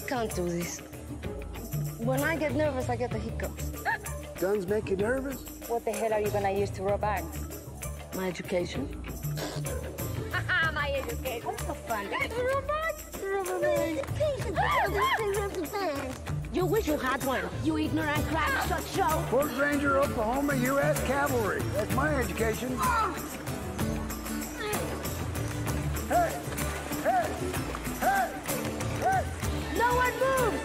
can't do this. When I get nervous, I get the hiccups. Guns make you nervous? What the hell are you gonna use to rob banks? My education. My education. What's so fun? You wish you had one, you ignorant crack shot show. Fort Ranger, Oklahoma, U.S. Cavalry. That's my education. Hey! Hey! Hey! Hey! No one moves!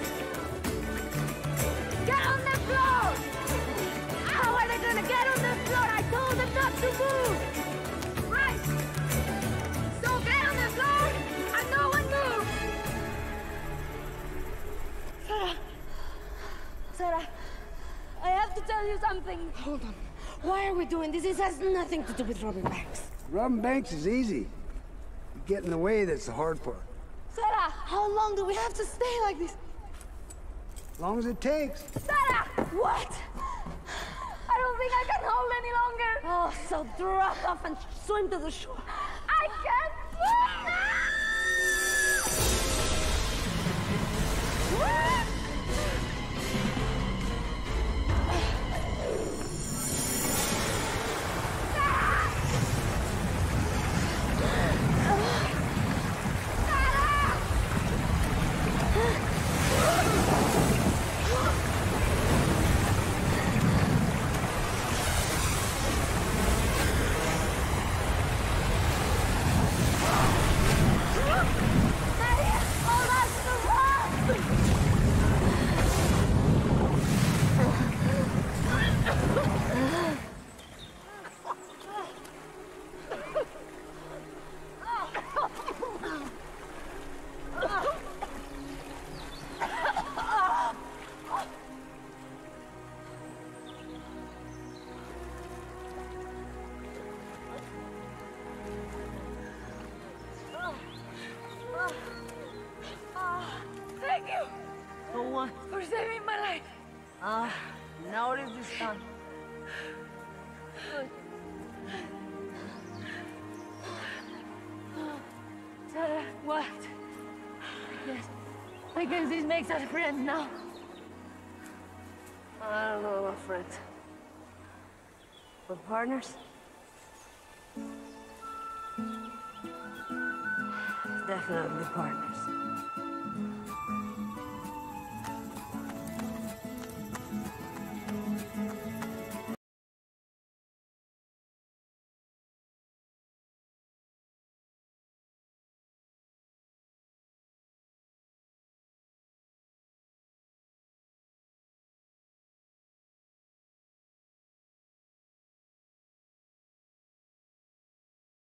Get on the floor! How are they gonna get on the floor? I told them not to move! Right! So get on the floor and no one move! Sarah, I have to tell you something. Hold on. Why are we doing this? This has nothing to do with robbing banks. Robbing banks is easy. You get in the way, that's the hard part. Sarah, how long do we have to stay like this? As long as it takes. Sarah! What? I don't think I can hold any longer. Oh, so drop off and swim to the shore. I can't swim! Thank you. For what? For saving my life. Now it is done. Sarah, what? Yes. I guess this makes us friends now. I don't know about friends. But partners? Definitely partners.